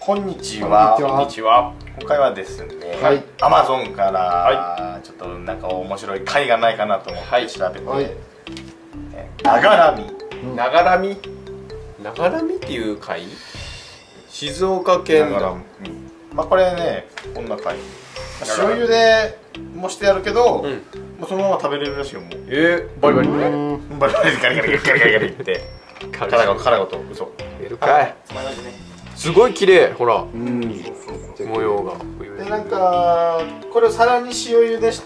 こんにちは。 こんにちは。 今回はですね、 はい、 Amazon からちょっとなんか面白い貝がないかなと思って調べて、 はい、 ながらみ。 ながらみ。ながらみっていう貝？静岡県だ。 まあこれね、こんな貝。塩油でもしてやるけど、もうそのまま食べれるらしいよもう。 バリバリね。 バリバリガリガリガリガリガリって。殻ごと嘘。 出るかい。すごい綺麗。ほら。模様が。 でなんかこれをさらに塩茹でして、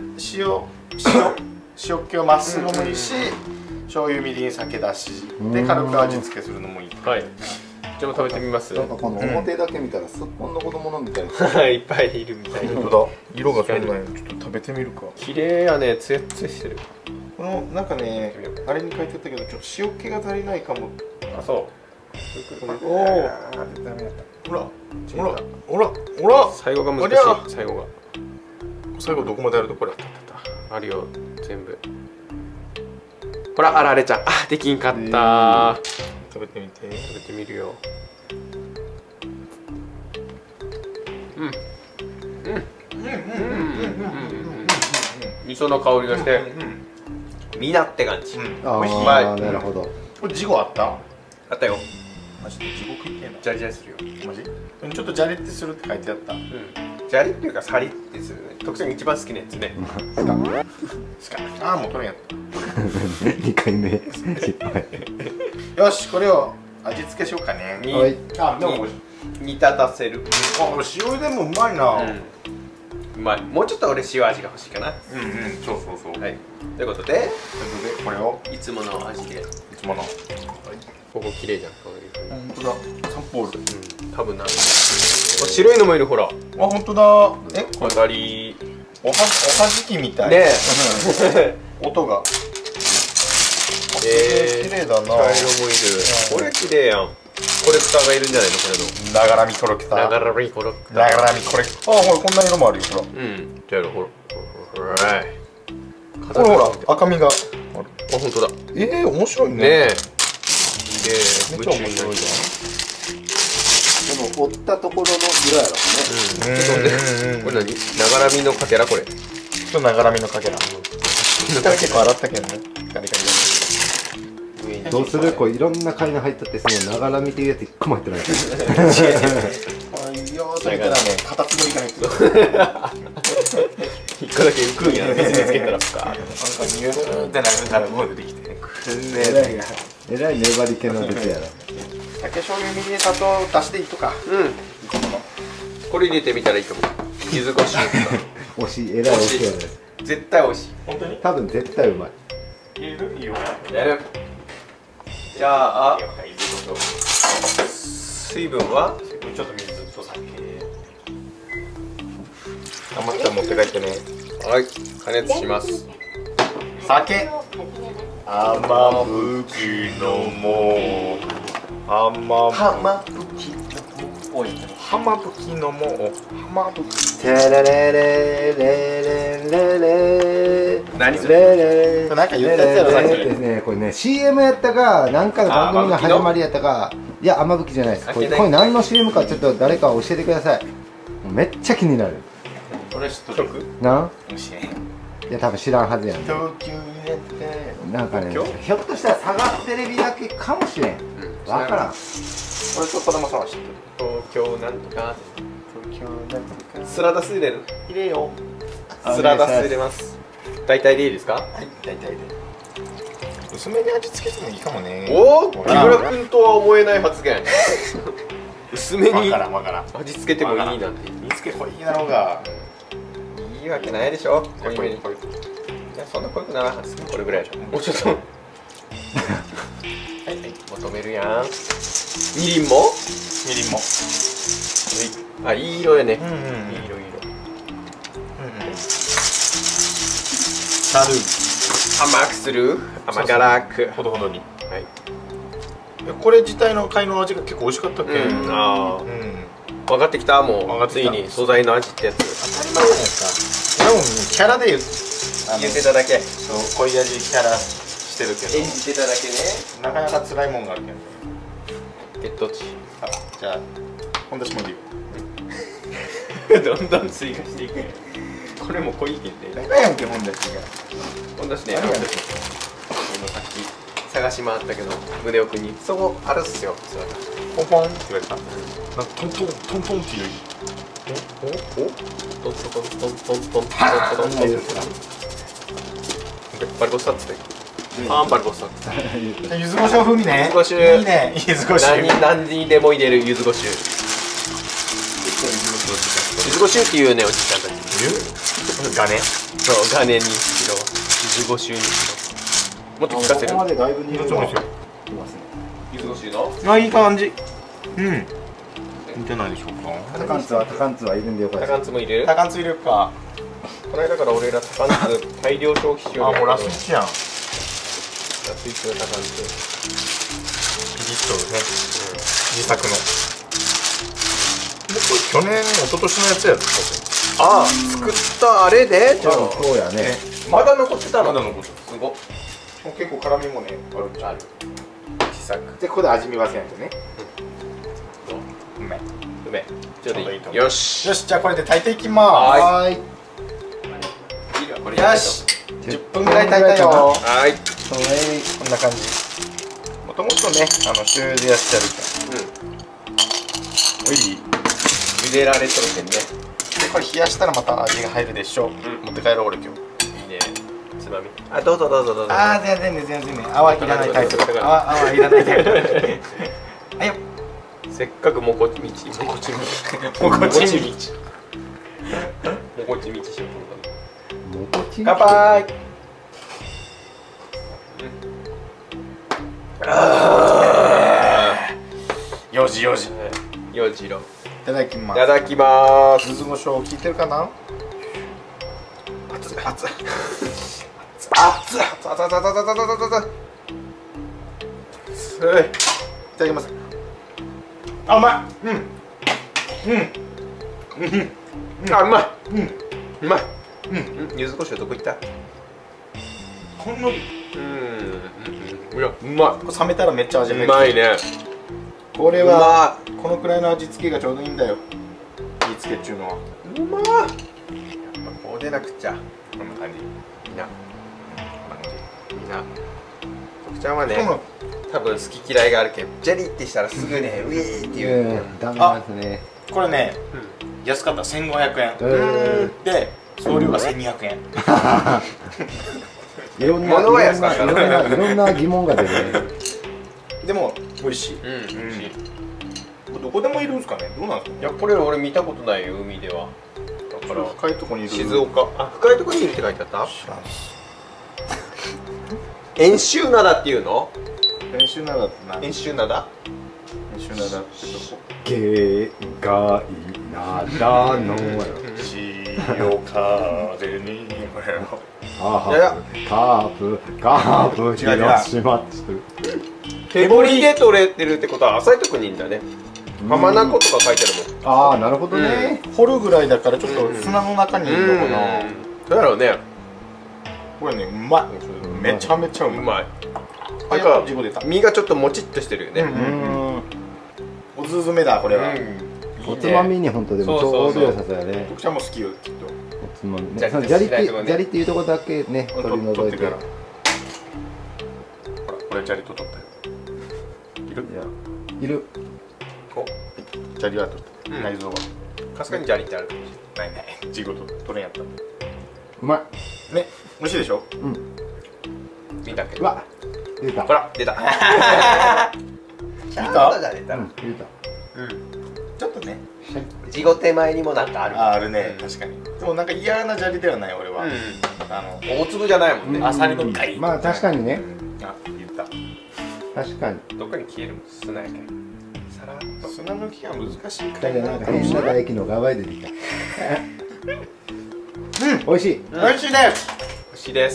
塩気をまっすぐにし、醤油みりん酒だしで軽く味付けするのもいい。 はい。じゃあ食べてみます。 なんかこの表だけ見たらすっぽんの子供のみたいな。 いっぱいいるみたいな。 本当だ。色がそんなにちょっと食べてみるか。 綺麗やね。ツヤツヤしてる。 このなんかね、あれに書いてあったけどちょっと塩気が足りないかも。 あ、そう。 おお。ほらほら。 最後が難しい。最後どこまでやるとこれあるよ全部。ほら、あられちゃん。あ、できんかった。 食べてみて。 食べてみるよ。味噌の香りがしてみなって感じ。 ああ、なるほど。 これジゴあった？ あったよ。 マジでジゴ食いてえな。 ジャリジャリするよ。 マジ？ちょっとジャリってするって書いてあった。 ジャリっていうかサリってするね。徳ちゃんが一番好きなやつね。 ああ、もう取れんやった。 2回目失敗。 よし、これを味付けしようかね。 はい。 あ、でも煮立たせる。 あ、これ塩でもうまいな。 うまい。もうちょっと俺塩味が欲しいかな。 そうそうそう。 はい。ということで、 これをいつもの味で。 いつもの。 ここ綺麗じゃん。 本当だ。サンポール。 多分な。白いのもいる、ほら。 あ、本当だ。 当たり。 おはじきみたい。 ねえ。音が。綺麗だな。 茶色もいる。これ綺麗やん。コレクターがいるんじゃないの、これの。 ながらみコレクター。 ながらみコレクター。 ながらみコレクター。あ、ほら、こんな色もあるよ、ほら。 茶色、ほら。 ほら、赤みが。あ、 本当だ。 面白いね。 ねえ。 めっちゃ面白いじゃん。 でも折ったところの色やろね。 これ何？ながらみのかけらこれ。 ながらみのかけら。下結構洗ったけどね。ガリガリ。 どうする？こういろんな貝が入ったってそのながらみっていうやつ1個も入ってない。 いやー、それからね、カタツムリが入ってる。 1個だけ浮くんや。水につけたらか。 なんかニューってなるからもう出てきて。 えらい粘り気の出てやろ。 酒醤油みりん砂糖出していいとか。 これ入れてみたらいいかも。柚子胡椒。 惜しい、えらい惜しいやね。 絶対美味しい。 本当に？ 多分絶対うまい。 入れる？いいよ。 やる。じゃあ水分は？ ちょっと水と酒。余ったら持って帰ってね。 はい、加熱します。 酒。甘吹きのも甘吹きのも甘吹き。 テレレレレレレレ。 何それ？ なんか言ったやつやろさっき。 ね、これね CM やったかなんかの番組の始まりやったか。いや、甘吹きじゃないです。これ何の CM かちょっと誰か教えてください。めっちゃ気になる。 これ知っとる？ な？ 教えん。 いや、多分知らんはずやん。 東京入れてなんかね、ひょっとしたら佐賀テレビだけかもしれん。わからん。 俺と子供さんは知ってる。 東京なんとか。 東京なんとか。 スラダス入れる？ 入れよ。 スラダス入れます。大体でいいですか？ はい、大体で。薄めに味付けてもいいかもね。 おお、木村君とは思えない発言。薄めに味付けてもいいなんて。 味付け濃いなのがいいわけないでしょ。濃いめに。いや、そんな濃くならん。これぐらいでしょ。もうちょっと。求めるやん。みりんも？ みりんも。 あ、いい色やね。いい色。甘くする？甘辛く。 ほどほどに。 はい。 これ自体の貝の味が結構美味しかったっけ？ ああ。分かってきた。もうついに素材の味ってやつ。 当たり前じゃないですか。でもキャラで言ってただけ。 そう、濃い味キャラしてるけど。 演じてただけね。 なかなか辛いもんがあるけど。 血糖値。 じゃあ本出しもいいよ。 どんどん追加していく。これも濃いけんね。 何やんけ本出しが。 本出しね。さっき探し回ったけど、宗男くんにそこあるっすよ。 ポンポンって言われた。なんかトントントントンっていう。 トントントントントントントントントントン。バリコスタッツで。バリコスタッツ。 柚子胡椒風味ね。 柚子胡椒。 いいね。柚子胡椒。 何にでも入れる柚子胡椒。柚子胡椒っていうね、おじちゃんたち。 ガネ。 そう、ガネにしろ、柚子胡椒にしろ。もっと聞かせる。 ここまでだいぶ匂いがそうですよ。 柚子胡椒の。 あ、いい感じ。うん。いいんじゃないでしょうか。 タカンツはいるんでよかった。 タカンツも入れる。 タカンツ入れるか。 この間から俺らタカンツ大量消費しよう。 あ、もうラス1やん。 ラス1のタカンツ。 ピリッとね。自作の。去年、一昨年のやつやった。 ああ、作ったあれで。じゃあそうやね。 まだ残ってたの。 まだ残ってすごっ。 結構辛みもね、ある。 自作。 で、ここで味見忘れないとね。うめえ。 うめえ。ちょうどいい。 ちょうどいいと思うよし。 よし、じゃあこれで炊いていきまはーい。 いいよこれす。よし。10分ぐらい炊いたよ。 はい。 そうね。 こんな感じ。もともとね、醤油でやってあるから。おい。 茹でられとるけんね。 で、これ冷やしたらまた味が入るでしょう。持って帰ろう、俺今日。 いいね。つまみ。あ、どうぞどうぞどうぞ。 ああ、全然ね。泡いらないタイプ。泡いらないタイプ。はいよ。 せっかくもこちみち。もこちみち。もこちみち。もこちみちしよう。 もこち乾杯。4時。 よじろ。 いただきまいただきまーす。 柚子胡椒効いてるかな。熱い。いただきます。あ、うまい。 あ、うまい。うまい。柚子胡椒どこ行った？ ほんのり。 いや、うまい。 冷めたらめっちゃ味入る。 うまいね。 これはこのくらいの味付けがちょうどいいんだよ。味付けっちゅうのは。 うまい。やっぱこうでなくちゃ。 こんな感じ。 みんな。徳ちゃんはね、多分好き嫌いがあるけど、ジェリーってしたらすぐね、ウィーっていう。 ダメですね。 これね、安かった。1500円。で、送料が1200円。 いろんな疑問が出るね。 でも美味しい。どこでもいるんですかね。どうなんですか。 いや、これ俺見たことないよ、海では。だから深いとこにいる。 静岡。あ、深いところにいるって書いてあった。 知らんし。 遠州灘っていうの？ 遠州灘って何？ 遠州灘？ 遠州灘ってどこ？ 芸がい灘の潮風にこれのカープ広島って手掘りで取れてるってことは浅いとこにいるんだね。浜名湖とか書いてあるもん。 ああ、なるほどね。 掘るぐらいだからちょっと砂の中にいるのかな。 そうやろうね。 これね、うまい。めちゃめちゃうまい。 なんか身がちょっともちっとしてるよね。 おすすめだこれは。 おつまみに本当でもちょうど良さそうやね。 徳ちゃんも好きよきっと。 おつまみね。その砂利っていうところだけね取り除いて。ほらこれ砂利と取ったよ。 いる。 砂利は取った。内臓は。 かすかに砂利ってあるかもしれない。 ない。ジゴと取れんやった。 うまい。 ね、美味しいでしょ。 見たけど。 わ、出た。 ほら、出た。 出た。 出た。 ちょっとね。 地ご手前にもなんかある。 あるね、確かに。でもなんか嫌な砂利ではない俺は。 大粒じゃないもんね。 アサリの貝。 まあ確かにね。 あ、言った。 確かに。 どっかに消えるもん。砂やけん。さらっと。 砂抜きが難しいかだからなんか変な唾液の側へ出てきた。美味しい。 美味しいです。 美味しいです。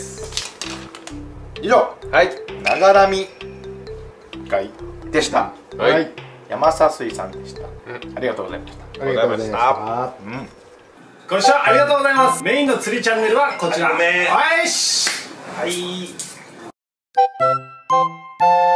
以上、 はい。 ながらみ会でした。 はい。 山佐水産でした。ありがとうございました。 ありがとうございました。 ご視聴ありがとうございます。メインの釣りチャンネルはこちら。はいし。 はい。